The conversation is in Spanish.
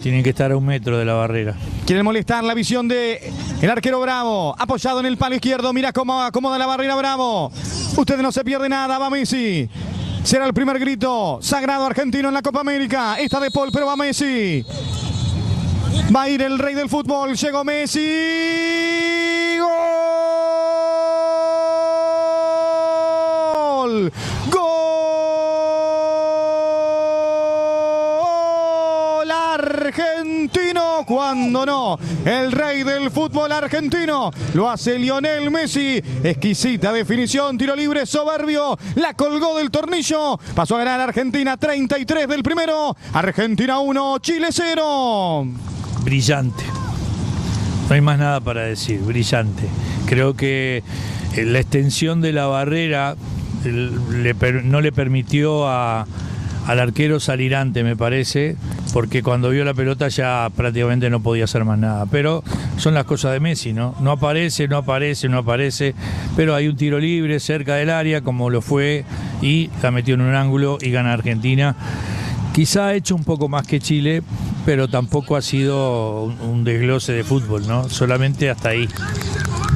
tienen que estar a 1 metro de la barrera. Quieren molestar la visión de el arquero Bravo, apoyado en el palo izquierdo, mira cómo acomoda la barrera Bravo. Ustedes no se pierde nada, va Messi. Será el primer grito sagrado argentino en la Copa América. Esta de Paul, pero va Messi. Va a ir el rey del fútbol, llegó Messi. ¡Gol! ¡Gol argentino! Cuando no, el rey del fútbol argentino lo hace Lionel Messi. Exquisita definición, tiro libre soberbio, la colgó del tornillo. Pasó a ganar Argentina 33 del primero. Argentina 1, Chile 0. Brillante. No hay más nada para decir, brillante. Creo que la extensión de la barrera no le permitió al arquero salir antes, me parece, porque cuando vio la pelota ya prácticamente no podía hacer más nada. Pero son las cosas de Messi, ¿no? No aparece, pero hay un tiro libre cerca del área, como lo fue, y la metió en un ángulo y gana Argentina. Quizá ha hecho un poco más que Chile, pero tampoco ha sido un desglose de fútbol, ¿no? Solamente hasta ahí.